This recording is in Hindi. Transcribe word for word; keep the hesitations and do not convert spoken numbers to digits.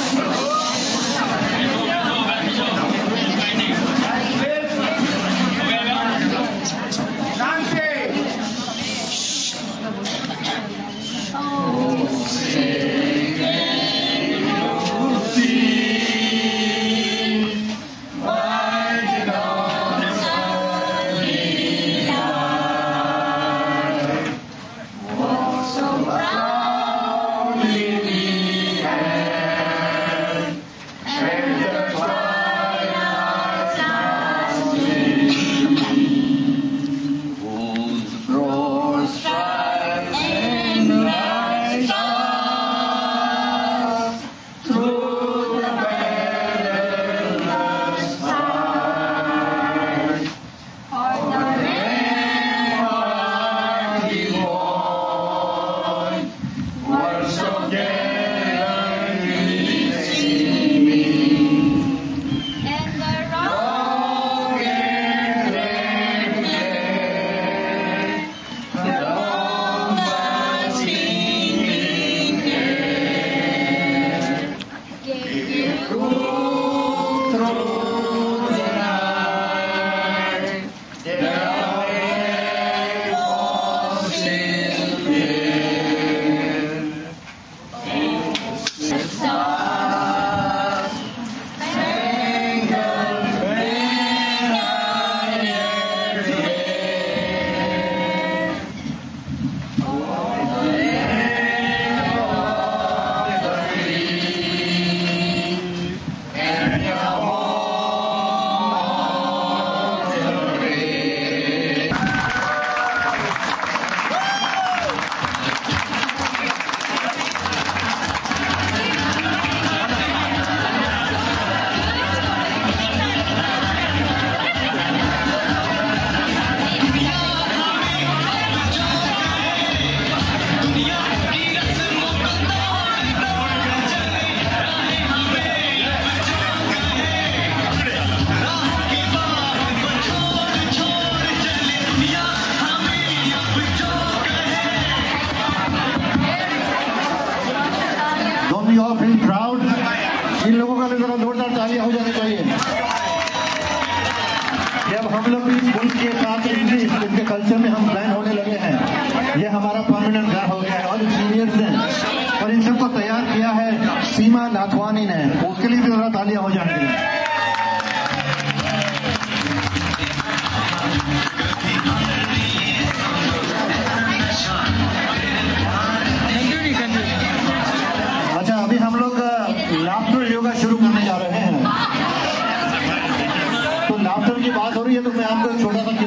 इन लोगों का भी जरा जोरदार तालियां हो जानी चाहिए। जब हम लोग भी मुल्क के साथ इनके कल्चर में हम ब्लैंड होने लगे हैं, ये हमारा परमानेंट घर हो गया है और सीनियर्स हैं और इन सबको तैयार किया है सीमा नाथवानी ने, उसके लिए भी जरा तालियां हो जानी चाहिए। अच्छा, अभी हम लोग लाफ्टर योगा शुरू करने जा रहे हैं। तो लाफ्टर की बात हो रही है तो मैं आपको एक छोटा सा